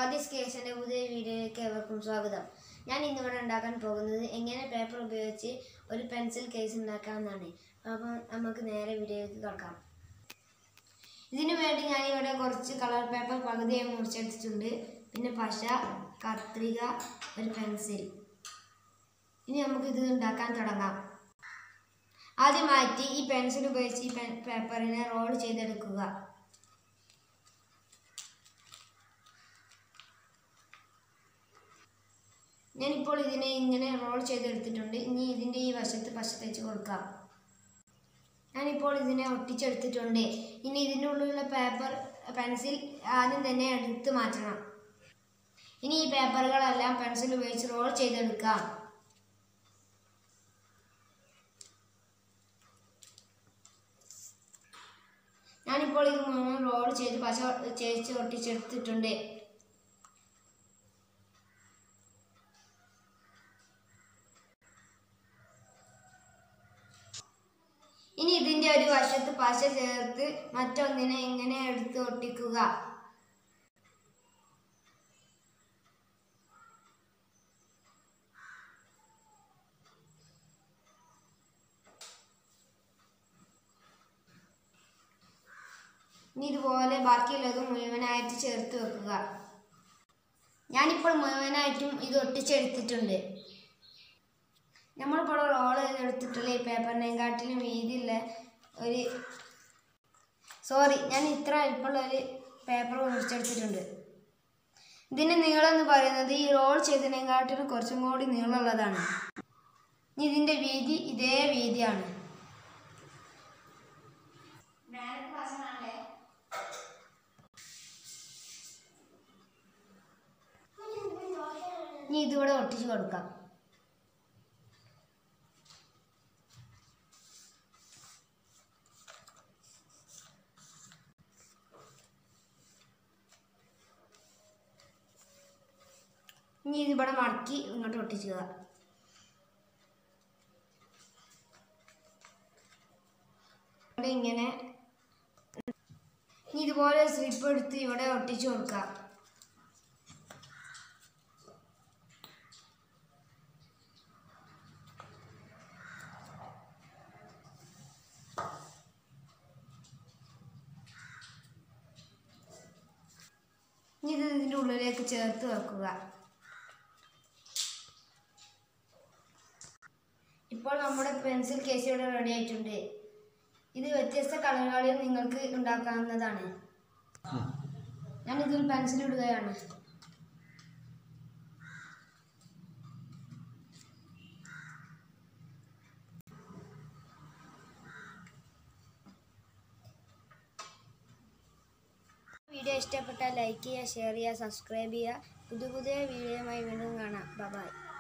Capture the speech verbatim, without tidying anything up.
സ്വാദിസ് ക്രിയേഷന്റെ പുതിയ വീഡിയോയിലേക്ക് ഏവർക്കും സ്വാഗതം. ഞാൻ ഇന്നിവിടെ ഉണ്ടാക്കാൻ പോകുന്നത് എങ്ങനെ പേപ്പർ ഉപയോഗിച്ച് ഒരു പെൻസിൽ കേസ് ഉണ്ടാക്കാമെന്നാണ്. അപ്പോൾ നമുക്ക് നേരെ വീഡിയോയിലേക്ക് കടക്കാം. ഇതിനു വേണ്ടി ഞാൻ ഇവിടെ കുറച്ച് കളർ പേപ്പർ പകുതിയായി മുറിച്ചെടുത്തിട്ടുണ്ട്. പിന്നെ പശ, കത്രിക, ഒരു പെൻസിൽ. ഇനി നമുക്ക് ഇത് ഉണ്ടാക്കാൻ തുടങ്ങാം. ആദ്യമായിട്ട് ഈ പെൻസിൽ ഉപയോഗിച്ച് ഈ പേപ്പറിനെ റോൾ ചെയ്തെടുക്കുക. ഞാനിപ്പോൾ ഇതിനെ ഇങ്ങനെ റോൾ ചെയ്തെടുത്തിട്ടുണ്ട്. ഇനി ഇതിൻ്റെ ഈ വശത്ത് പശ തേച്ച് കൊടുക്കാം. ഞാനിപ്പോൾ ഇതിനെ ഒട്ടിച്ചെടുത്തിട്ടുണ്ട്. ഇനി ഇതിൻ്റെ ഉള്ളിലുള്ള പേപ്പർ പെൻസിൽ ആദ്യം തന്നെ എടുത്ത് മാറ്റണം. ഇനി ഈ പേപ്പറുകളെല്ലാം പെൻസിൽ ഉപയോഗിച്ച് റോൾ ചെയ്തെടുക്കാം. ഞാനിപ്പോൾ ഇത് മുഴുവൻ റോൾ ചെയ്ത് പശ ചേച്ച് ഒട്ടിച്ചെടുത്തിട്ടുണ്ട്. ഇനി ഇതിൻ്റെ ഒരു വശത്ത് പശ ചേർത്ത് മറ്റൊന്നിനെ ഇങ്ങനെ എടുത്ത് ഒട്ടിക്കുക. ഇനി ഇതുപോലെ ബാക്കിയുള്ളതും മുഴുവനായിട്ട് ചേർത്ത് വെക്കുക. ഞാനിപ്പോൾ മുഴുവനായിട്ടും ഇത് ഒട്ടിച്ചെടുത്തിട്ടുണ്ട്. നമ്മളിപ്പോൾ റോൾ ചെയ്തെടുത്തിട്ടുള്ള ഈ പേപ്പറിനെക്കാട്ടിലും വീതിയുള്ള ഒരു സോറി ഞാൻ ഇത്ര വലിപ്പമുള്ള ഒരു പേപ്പർ മുറിച്ചെടുത്തിട്ടുണ്ട്. ഇതിൻ്റെ നീളം എന്ന് പറയുന്നത് ഈ റോൾ ചെയ്തതിനെക്കാട്ടിലും കുറച്ചും കൂടി നീളമുള്ളതാണ്. ഇനി ഇതിൻ്റെ വീതി ഇതേ വീതിയാണ്. ഇനി ഇതിവിടെ ഒട്ടിച്ച് കൊടുക്കാം. ഇനി ഇതിവിടെ മടക്കി ഇങ്ങോട്ട് ഒട്ടിക്കുക. ഇങ്ങനെ ഇനി ഇതുപോലെ സ്ലിപ്പ് എടുത്ത് ഇവിടെ ഒട്ടിച്ചു കൊടുക്കുക. ഇനി ഇത് ഇതിൻ്റെ ഉള്ളിലേക്ക് ചേർത്ത് വെക്കുക. ഇപ്പോൾ നമ്മുടെ പെൻസിൽ കേസ് ഇവിടെ റെഡി ആയിട്ടുണ്ട്. ഇത് വ്യത്യസ്ത കളറുകളിൽ നിങ്ങൾക്ക് ഉണ്ടാക്കാവുന്നതാണ്. ഞാൻ ഇതിൽ പെൻസിൽ ഇടുകയാണ്. വീഡിയോ ഇഷ്ടപ്പെട്ടാൽ ലൈക്ക് ചെയ്യുക, ഷെയർ ചെയ്യുക, സബ്സ്ക്രൈബ് ചെയ്യുക. പുതിയ പുതിയ വീഡിയോയുമായി വീണ്ടും കാണാം. ബൈ.